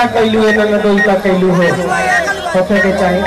का कैलू है ना दो का कैलू हो होके के चाहिए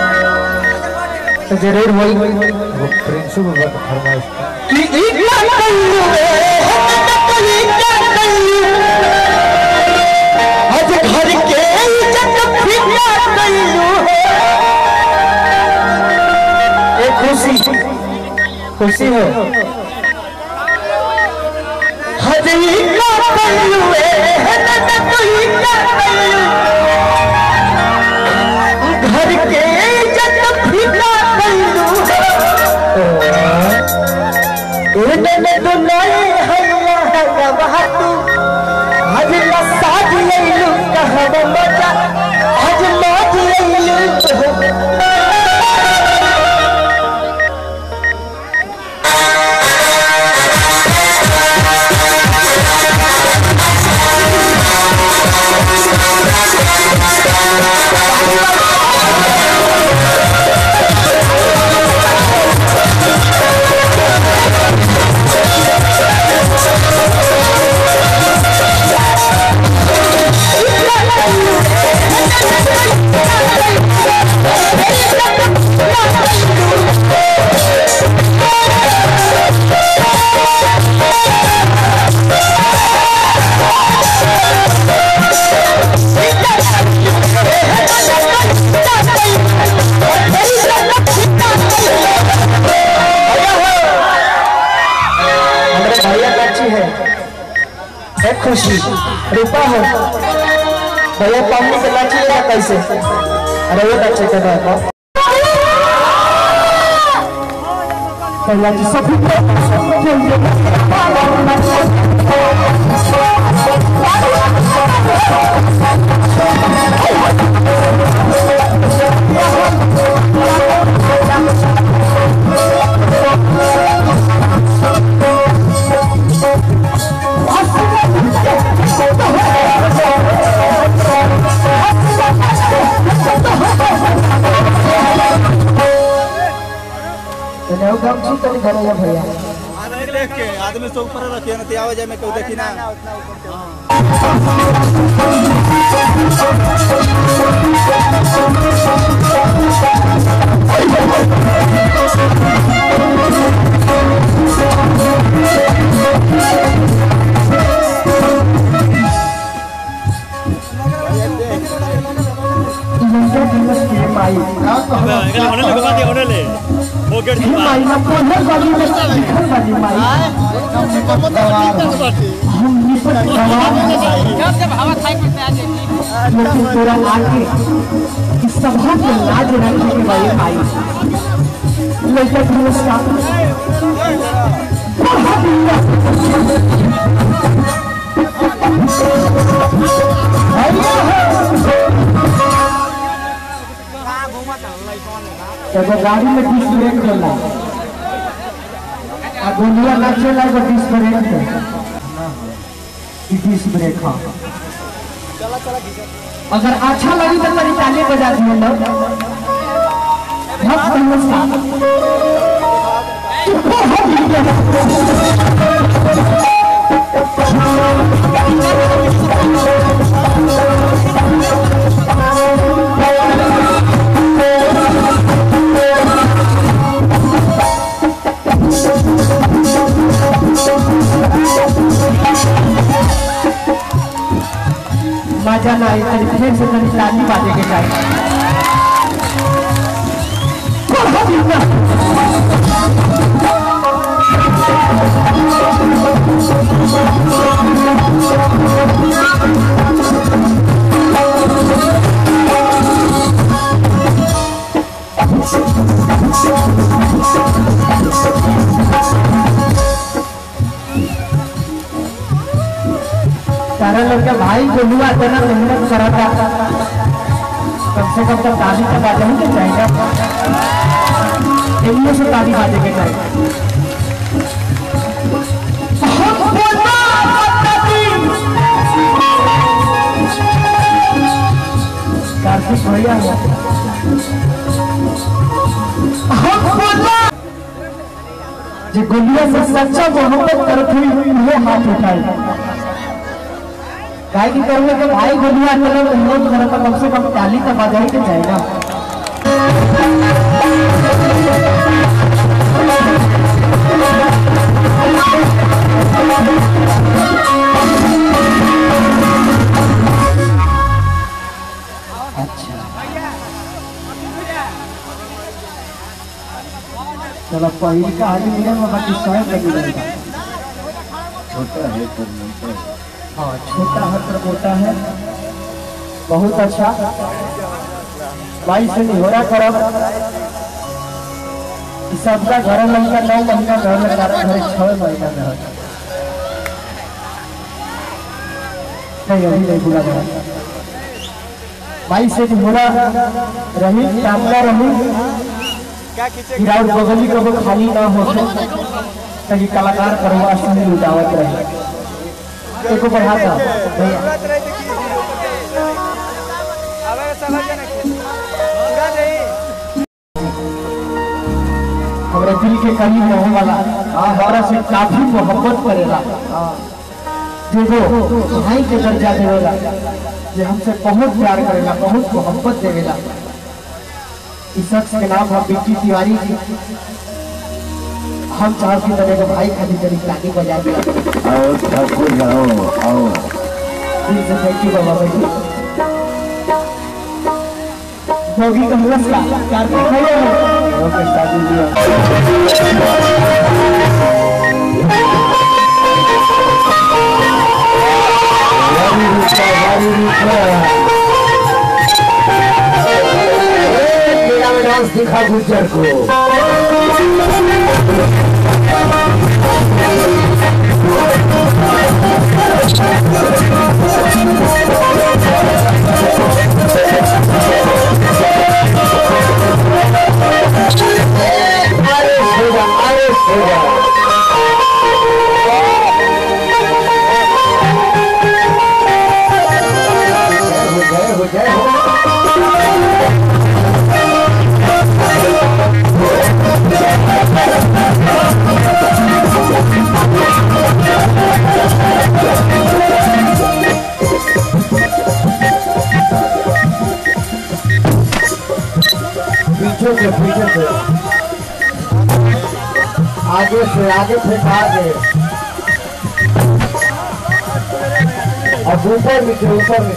तो जरूर होई वो प्रिंसु बाबा का फरमाइश कि इतना कैलू है इतना कैलू आज घर के इज्जत फिटा कैलू है एक खुशी हो हजरी का कैलू है घर के इज्जत फिटा कैलू इन्हें दुनाई हैया है बहातू हज साथ लैलू कहब मजा हज माथ लैलू खुशी रूपा हो भैया पानी के लाची लेगा कैसे अरे वो अच्छे कर रहा था पहला जी सब भैया देख के आदमी से ऊपर रखिए ना त्याव जाए में क्यों देखी ना सभा के लाज रखने के भाई भाई गाड़ी में डिस्क ब्रेक होला गोलिया ना चला तो डिस्क ब्रेक हाँ अगर अच्छा लगी तो मेरी ताली बजा दिए लोग मजा ना आई फिर से ताली बाजे के चाहिए सारा लोग भाई गोलुआ इतना मेहनत करा था कम से कम तो ताली तो बाजे ही तो चाहिए इनमें से ताली बाजे के चाहिए कार्तिक भैया जो गोलुआ से सच्चा मोहब्बत करते हुए हाथ उठाए काय की करूँगा कि भाई गुलिया चलो अनुरोध करो तो कम से कम ताली तो बजाई के जाएगा। अच्छा चलो पहले का आगे मिले बाकी स्वयं लगी रहेगा। छोटा है पर मोटा है। हाँ छोटा है पर मोटा है। बहुत अच्छा भाई से नहीं हो रहा करो सबका घर लड़का 9 महीना घर लगा रहा है 6 महीना घर नहीं अभी नहीं पूरा घर भाई से नहीं हो रहा रही कामना रही गिरावट बगली कब खाली ना हो ताकि कलाकार करवा सुनी उठावत रहे एको बढ़ाता हमारे दिल के करीब रहने वाला हमारा से काफी मोहब्बत करेगा देखो भाई के दर्जा देवेगा जो हमसे बहुत प्यार करेगा बहुत मोहब्बत देवेगा। इस शख्स के नाम है बिट्टी तिवारी जी। हम चाहते हैं कि भाई खाली तरीक लागी बजा दिया आओ ठाकुर आओ दिल से थैंक यू बाबा भाई होगी कमलस का कार्तिक भैया ओके शादी डांस दिखा गुज्जर को पीछे से आगे से आगे अब ऊपर नीचे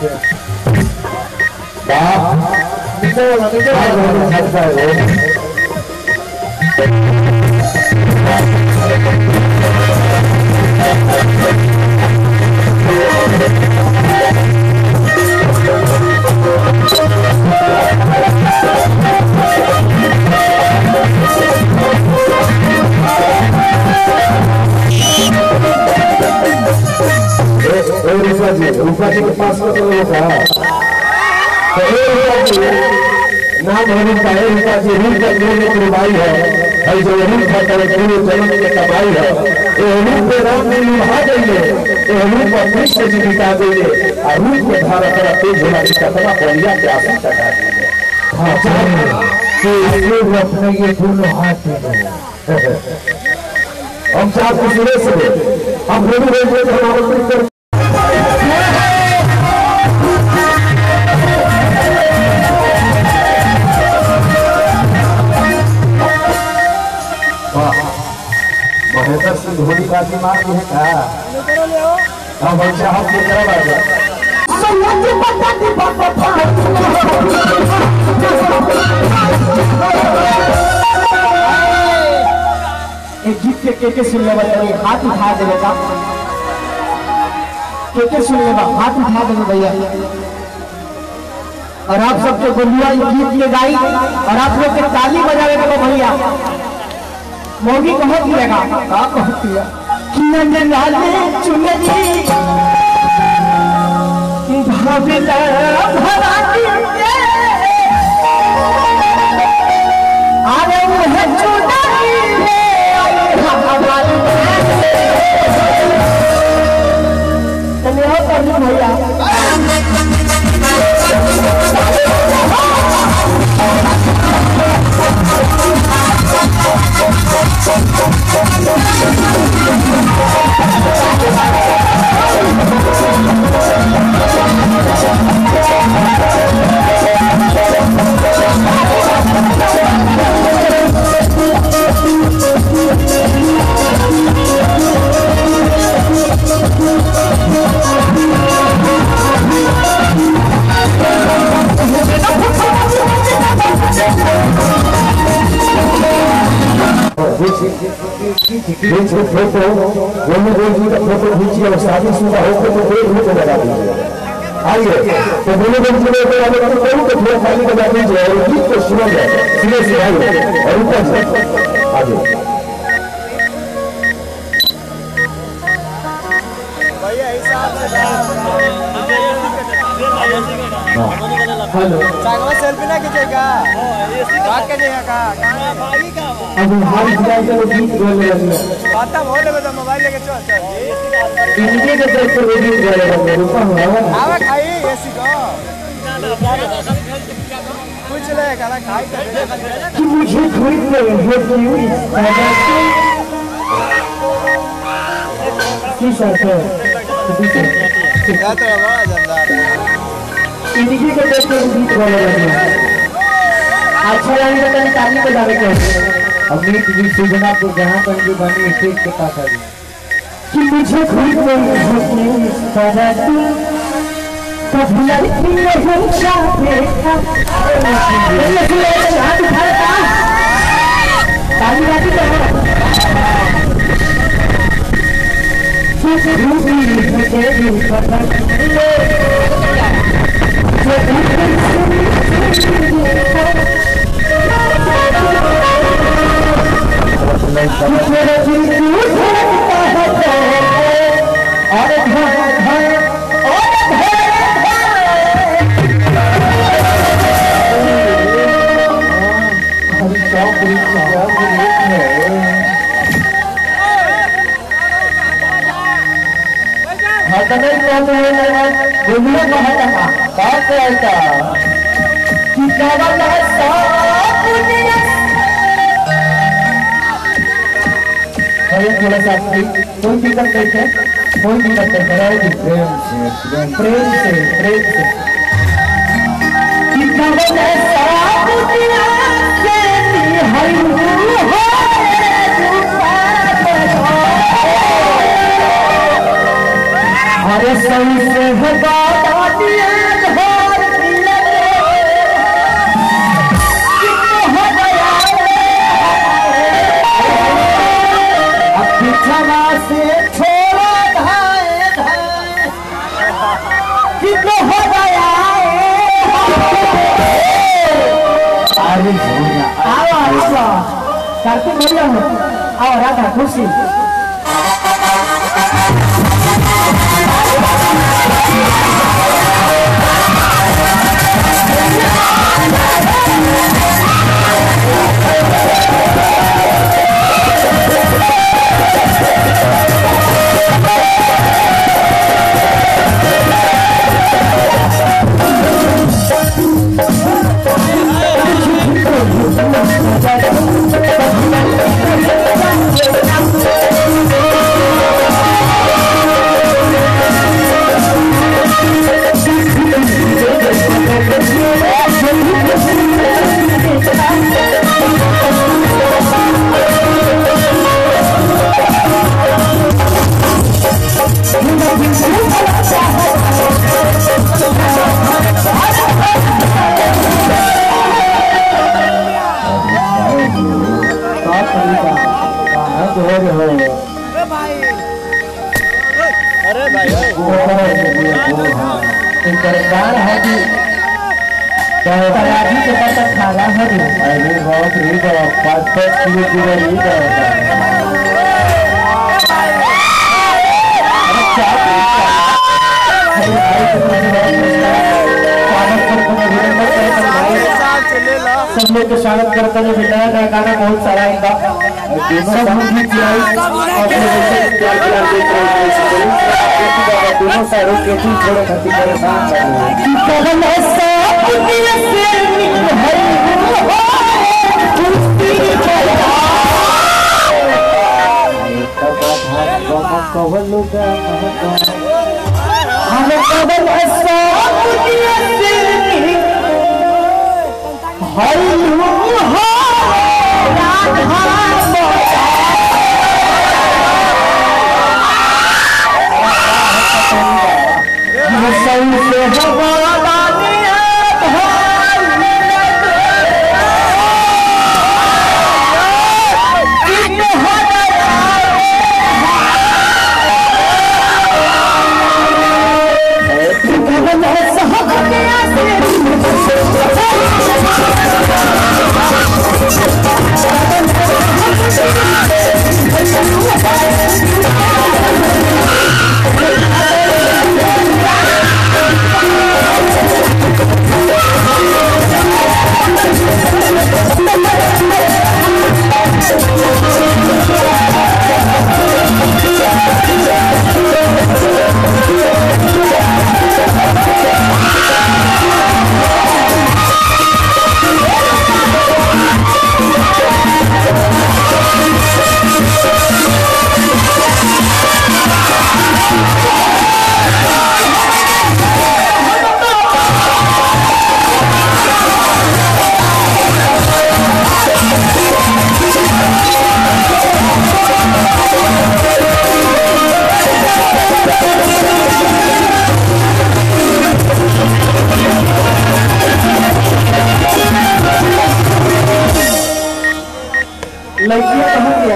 रूपा जी के पास में तो होगा नाम है रूपा है। रूपा जी रूप का जो भाई है भाई जो रूप का जन्म के कमाई है ये रूप में राम ने निभा देंगे ये रूप अपने से निभा देंगे और रूप में धारा करा तेज होना की कतना बलिया के आसन चढ़ा देंगे अपने ये दोनों हाथ हम चाहते सुरे से हम लोग महेंद्र सिंह धोनी बाजी मार है का हम अच्छा हम के करा बाजा एक गीत के सुन ले हाथ उठा देगा के सुन ले हाथ उठा देगा भैया और आप सबके गुलिया गीत में गाई और आप लोग के ताली बजाएगा भैया मोगी बहुत दिएगा बहुत दिया भैया प्रिंस को फोटो गोलू जी का फोटो खींचिए और शादीशुदा होकर तो एक फोटो लगा दीजिए। आइए तो गोलू जी को तो थोड़ा खाली बजा दीजिए और गीत को सुना जाए सीधे से आइए और ऊपर से आगे हेलो चांगला सेल्फी ना खींचेगा बात करिएगा का अब हाल जाए तो गीत बोलने लगे आता बोल ले तो मोबाइल लेके चल चल इनके के जैसे वीडियो करेगा मेरे ऊपर हुआ आवा खाई एसी को कुछ ले खाना खाई कि मुझे खरीद ले है क्यों की सर क्या तो बड़ा जंदार इनके के जैसे गीत बोलने लगे अच्छा लगेगा तो ताली बजावे के हमने की सूचना को जहां पर भी बनी स्टेज के पास आ गई कि मुझे खरीद ले है कभी लड़की नहीं चाहते ताली बाजी करो थोड़ा सा कोई दिक्कत नहीं है कोई दिक्कत नहीं है प्रेम से अरे सही से कार्तिक बोलिए आओ राधा खुशी तराजी के पास खाना है अरे बहुत रीत है 5-5 किलो पूरा रीत है सब लोग को स्वागत करते हैं बेटा का गाना बहुत सारा इनका दोनों सारों के थी थोड़ा खती परेशान से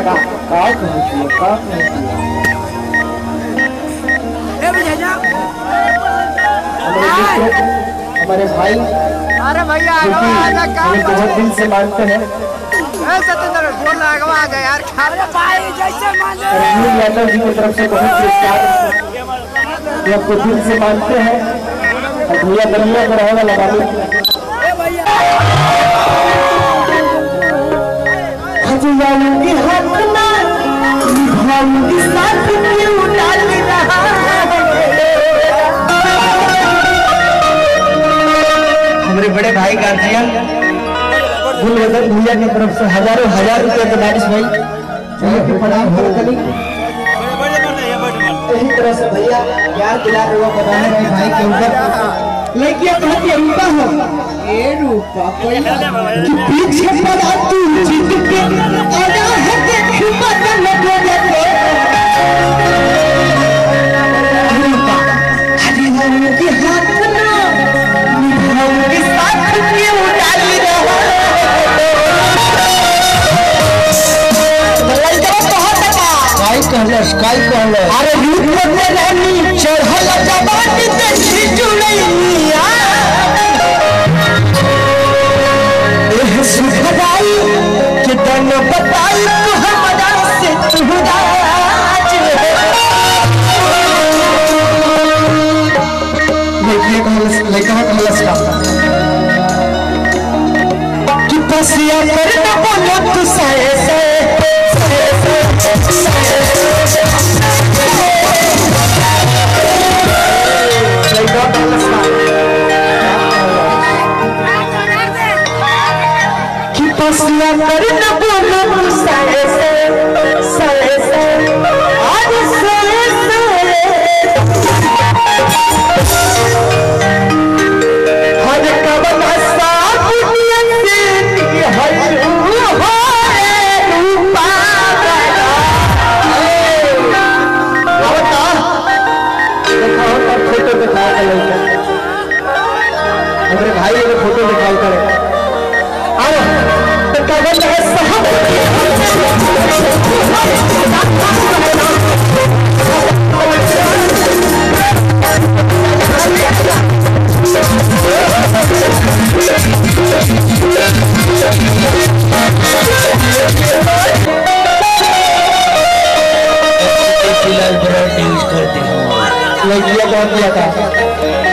कहतिया का हमारे भाई, अरे भैया बहुत दिन से मानते हैं यार भाई जैसे रहीम यादव जी की तरफ से बहुत पुरस्कार जो आपको दिल से मानते हैं और भैया बलिया को रहेगा लगाने हजारों हाथ ना निभाऊंगी साथ क्यों डाल रहा हमारे बड़े भाई गार्जियन गुलवदन भैया की तरफ से हजारों हजार रुपए के दानिश भाई इसी तरह से भैया यार दिला रहे बताने रहे भाई के ऊपर लड़कियां कहती है रूपा हो ए रूपा कि पीछे पड़ा तू जीत के आजा है देख बदन लगे रूपा हरी हरी की हाथ ना निभाऊंगी साथ क्यों डाल रहा अरे रूप में रानी चढ़ल जवानी देखी जुलैया एह सुखदाई के तन बताई तू हमरा से तुहराज लड़का कहलस का कि पसिया कर न बोलो तू सहे से पसिया कर न बोलो सहे से आज सहे हर कवन साथ से हर रूपा फोटो दिखाओ हमारे भाई अगर फोटो दिखाओ करे लड़कियां कौन दिया था